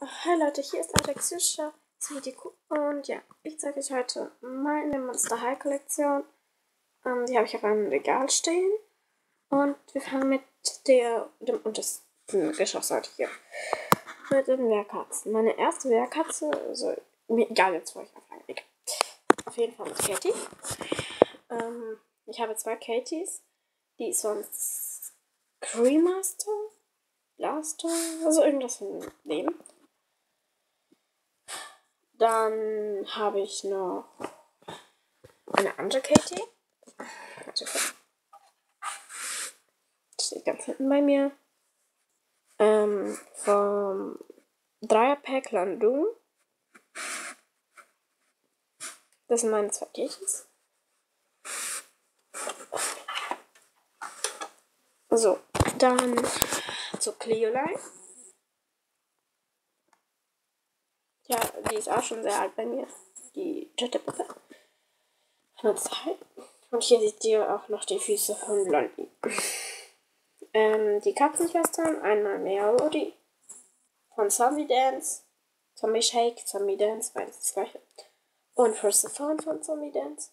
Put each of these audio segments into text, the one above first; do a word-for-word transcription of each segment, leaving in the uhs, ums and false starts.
Hi Leute, hier ist Alex Fischer und ja, ich zeige euch heute meine Monster High Kollektion. Ähm, die habe ich auf einem Regal stehen und wir fangen mit der, dem untersten Geschoss heute hier. Mit den Wehrkatzen. Meine erste Wehrkatze, also mir egal jetzt, wo ich anfange. Egal. Auf jeden Fall mit Katie. Ähm, ich habe zwei Katies, die sonst Cremaster, Blaster, also irgendwas von dem. Dann habe ich noch eine andere Katie. Warte, steht ganz hinten bei mir. Ähm, vom Dreierpack Landung. Das sind meine zwei Katies. So, dann zu Cleoline. Ja, die ist auch schon sehr alt bei mir. Die dritte Puppe. Nur zwei. Und hier seht ihr auch noch die Füße von Blondie. ähm, die Katzenschwestern, einmal Melody von Zombie Dance, Zombie Shake, Zombie Dance, beides das gleiche. Und First the Phone von Zombie Dance.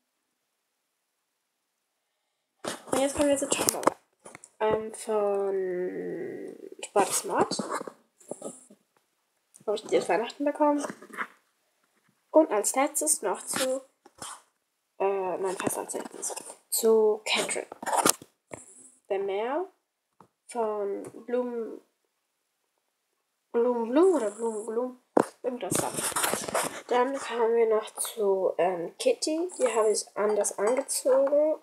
Und jetzt kommen wir zu Tombola. Ähm, von Sport Smart. Habe ich die zu Weihnachten bekommen. Und als letztes noch zu, äh, nein, fast als letztes, zu Catherine. Der Mär von Blumen, Blumen, Blumen oder Blumen, Blumen, irgendwas da. Dann kommen wir noch zu ähm, Kitty, die habe ich anders angezogen.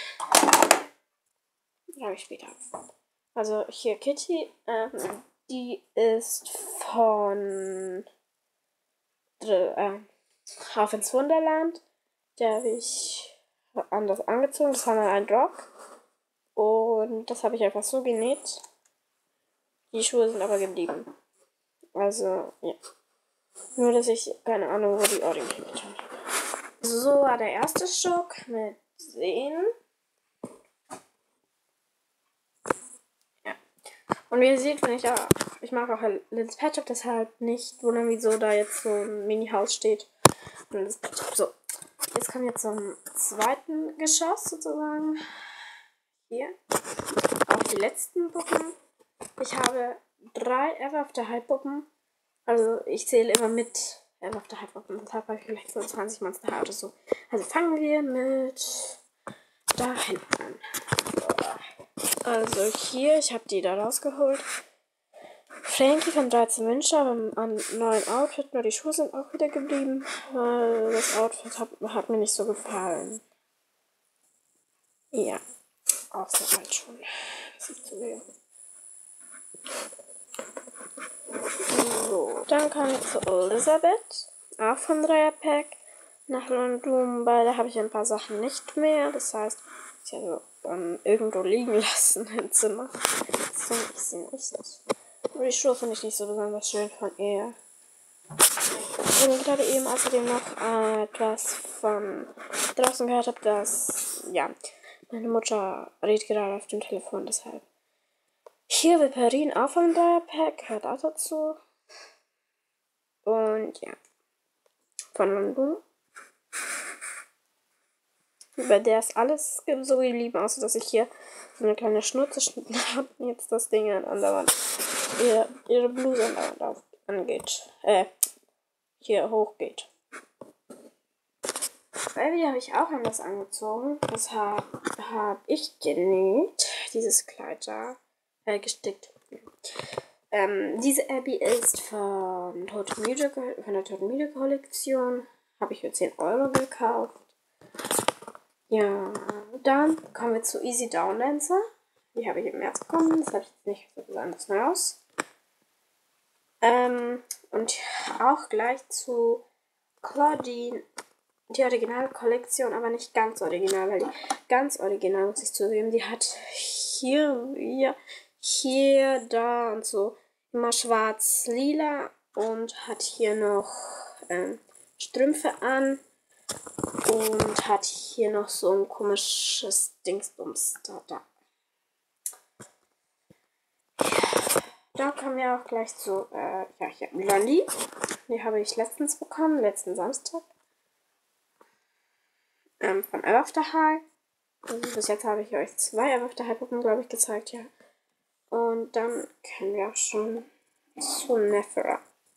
Die habe ich später. Also hier Kitty, ähm, die ist von äh, Auf ins Wunderland. Der habe ich anders angezogen. Das war mal ein Rock. Und das habe ich einfach so genäht. Die Schuhe sind aber geblieben. Also, ja. Nur, dass ich keine Ahnung, wo die Ordnung hingetan habe. So war der erste Stock mit Sehen. Ja. Und wie ihr seht, bin ich auch, ich mag auch Little's Pet Shop, deshalb nicht wundern, wieso da jetzt so ein Mini-Haus steht. So, jetzt kommen wir zum zweiten Geschoss sozusagen. Hier. Auch die letzten Puppen. Ich habe drei Ever After High Puppen. Also ich zähle immer mit Ever After High Puppen. Deshalb habe ich vielleicht so zwanzig Monster High oder so. Also fangen wir mit da hinten an. Also hier, ich habe die da rausgeholt. Frankie von dreizehn Wünsche, aber am neuen Outfit, nur die Schuhe sind auch wieder geblieben. Das Outfit hat, hat mir nicht so gefallen. Ja, auch so alt schon. Das ist zu wenig. So, dann kam ich zu Elisabeth, auch vom Dreierpack. Nach London, beide habe ich ein paar Sachen nicht mehr. Das heißt, ich habe ähm, irgendwo liegen lassen im Zimmer. So, ich sie nicht. Aber die Schuhe finde ich nicht so besonders schön von ihr. Und gerade eben außerdem noch äh, etwas von draußen gehört habe, dass, ja, meine Mutter redet gerade auf dem Telefon, deshalb. Hier Viperin auch vom Dreierpack, gehört auch dazu. Und ja, von London. Bei der ist alles so geblieben, außer dass ich hier so eine kleine Schnurze geschnitten habe. Jetzt das Ding andauernd ihre, ihre Bluse andauernd auf, angeht. Äh, hier hochgeht. Baby habe ich auch anders angezogen. Das habe hab ich genäht. Dieses Kleid da. Äh, gestickt. Ähm, diese Abby ist von, Tote Müde, von der Tote Müde Kollektion. Habe ich für zehn Euro gekauft. Ja, dann kommen wir zu Easy Down Dancer. Die habe ich im März bekommen. Das habe ich jetzt nicht so besonders raus. Ähm, und auch gleich zu Claudine. Die Originalkollektion, aber nicht ganz original, weil die ganz original, muss ich zugeben, die hat hier, hier, hier, da und so immer schwarz-lila und hat hier noch ähm, Strümpfe an und hat hier noch so ein komisches Dingsbums da. da. Da kommen wir auch gleich zu, äh, ja, hier, Lolli. Die habe ich letztens bekommen, letzten Samstag. Ähm, von Earth of the High. Also bis jetzt habe ich euch zwei Earth of the High Puppen, glaube ich, gezeigt, ja. Und dann können wir auch schon zu Nephra.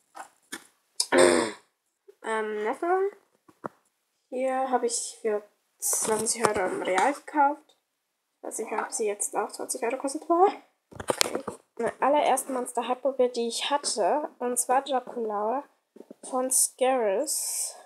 ähm, Nephra. Hier habe ich für zwanzig Euro im Real gekauft. Also ich habe sie jetzt auch zwanzig Euro kostet war. Okay. Meine allererste Monster High Puppe, die ich hatte, und zwar Dracula von Scaris.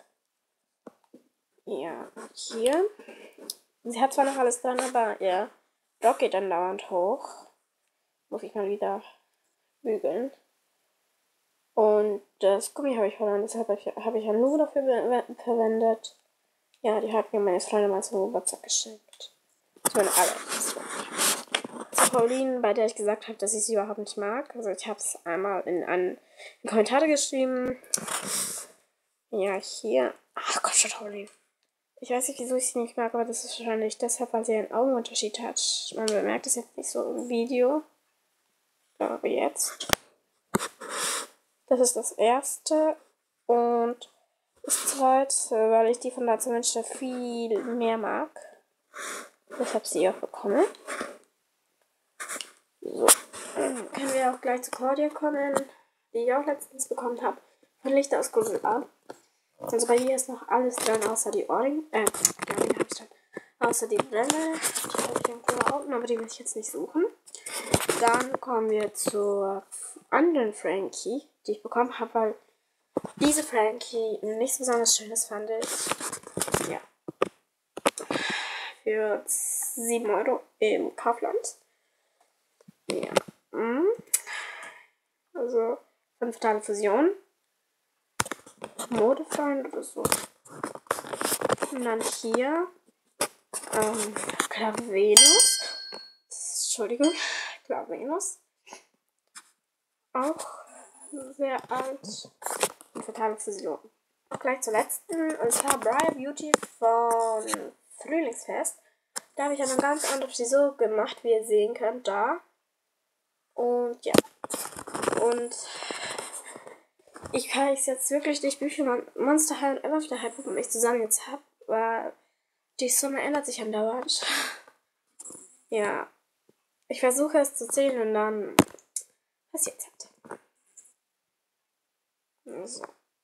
Ja, hier. Sie hat zwar noch alles dran, aber ihr Rock geht dann dauernd hoch. Muss ich mal wieder bügeln. Und das Gummi habe ich verloren, deshalb habe ich ja nur dafür verwendet. Ja, die hat mir meine Freundin mal zum Geburtstag geschenkt. Das ist meine allererste. Zu Pauline, bei der ich gesagt habe, dass ich sie überhaupt nicht mag. Also ich habe es einmal in einen in Kommentare geschrieben. Ja, hier. Ach Gott, schon Pauline. Ich weiß nicht, wieso ich sie nicht mag, aber das ist wahrscheinlich deshalb, weil sie einen Augenunterschied hat. Man bemerkt es jetzt nicht so im Video. Aber jetzt. Das ist das erste. Und das zweite, weil ich die von Natsu Mensch viel mehr mag. Deshalb sie auch bekomme. So. Dann können wir auch gleich zu Claudia kommen, die ich auch letztens bekommen habe. Von Lichter aus Grusel. Also bei ihr ist noch alles dran, außer die Ohrringe. Äh, die Ohrringe habe ich dann. Außer die Brille. Die habe ich irgendwo unten, aber die will ich jetzt nicht suchen. Dann kommen wir zur anderen Frankie, die ich bekommen habe, weil diese Frankie nichts besonders Schönes fand ich. Ja. Für sieben Euro im Kaufland. Ja. Also von Fatale Fusion. Modefreund oder so. Und dann hier ähm, Clavenus. Entschuldigung, Clavenus. Auch sehr alt. Und Fatale Fusion. Auch gleich zur letzten. Und zwar Briar Beauty von Frühlingsfest. Da habe ich eine ganz andere Frisur gemacht, wie ihr sehen könnt, da. Und ja. Und ich kann es jetzt wirklich nicht, wie viele Monster High und Earth of the High Puppen ich zusammen jetzt habe, weil die Summe ändert sich andauernd. Ja. Ich versuche es zu zählen und dann passiert es halt. So.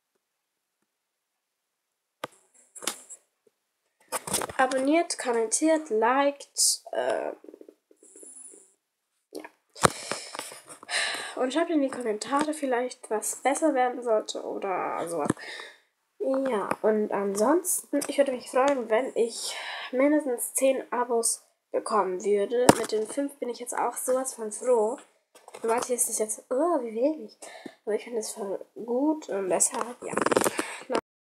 Abonniert, kommentiert, liked, äh, ja. Und schreibt in die Kommentare vielleicht, was besser werden sollte oder so. Ja, und ansonsten, ich würde mich freuen, wenn ich mindestens zehn Abos bekommen würde. Mit den fünf bin ich jetzt auch sowas von froh. Und manche ist das jetzt, oh, wie wenig. Aber ich finde es voll gut und deshalb, ja.